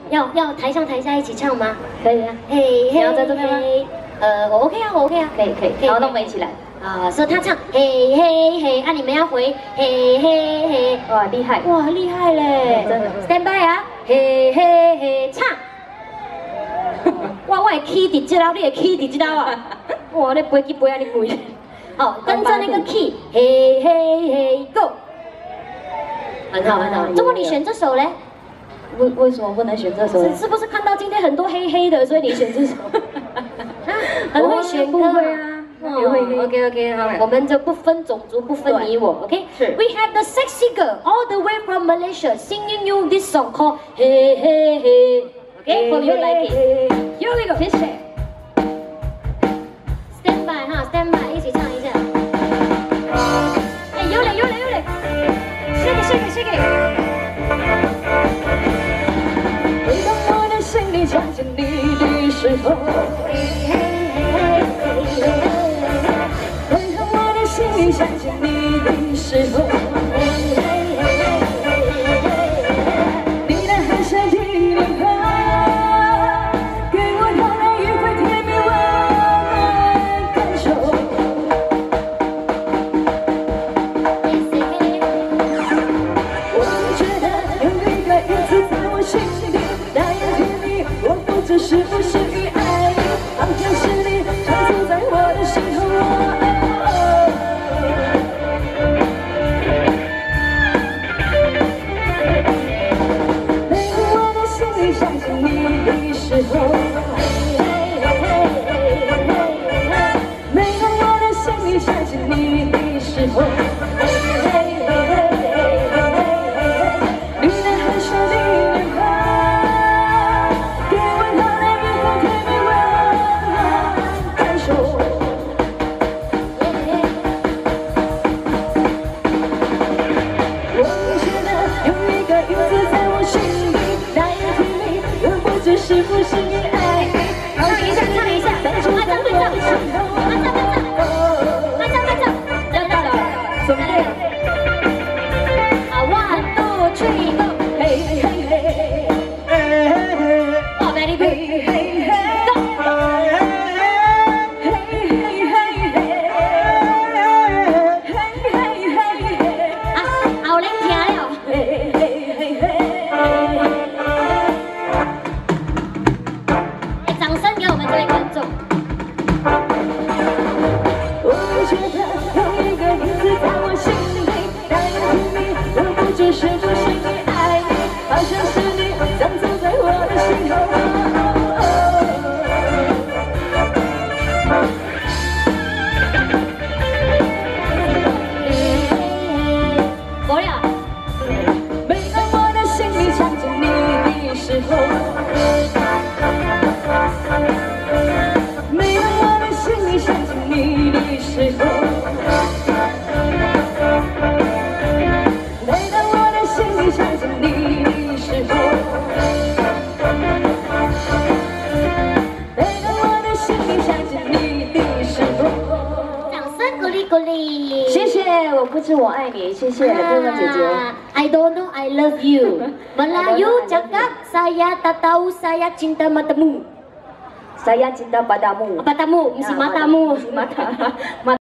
要台上台下一起唱吗？ 可以啊。 嘿嘿， 你要在这边吗？ 我 OK 啊，我 OK 啊， 可以。然后那我们一起来。 啊，所以他唱嘿嘿嘿，啊你们要回嘿嘿嘿。 哇，厉害！ 哇，厉害嘞！ 真的。 Stand by 啊，嘿嘿嘿，唱。哇，我的 key 伫这了，你的 key 伫这了啊！哇，你飞机飞啊，你贵。好，跟着那个 key， 嘿嘿嘿 ，Go。很好很好，怎么你选这首嘞？ 为什么不能选这首？ 是不是看到今天很多黑黑的，所以你选这首？很会选歌啊。OK， 好，我们就不分种族，不分你我 ，OK？ We have the sexy girl all the way from Malaysia singing you this song called Hey Hey Hey。OK，hope you like it. Here we go， 谢谢。Stand by 哈 ，Stand by， 一起唱一下。哎，有嘞，shake it。 每当我的心里想起你的时候，每当我的心里想起你的时候，你的含笑体里花，给我带来愉快甜蜜温暖感受。我总觉得有一个影子在我心里。是不是与爱你，好像是你常驻在我的心头。每当我的心里想起你的时候，每当我的心里想起你的时候。是不是因爱你？ 唱一下，慢唱，慢唱， 准备。 啊 ，1 2 3 go， 嘿嘿嘿， 哇 ，very good，go， 啊，后恁听了。 我觉得有一个影子在我心里，那样甜蜜，我不知是不是因爱你，好像是你常驻在我的心头。 过了。 每当我的心里想起你的时候。每当我的心里想起你的时候，每当我的心里想起你的时候， 掌声鼓励鼓励。 谢谢，我不知我爱你，谢谢哥哥姐姐。 I don't know I love you. Melayu cakap saya tak tahu saya cinta matamu. Saya cinta padamu. Matamu, mesti matamu. Mata.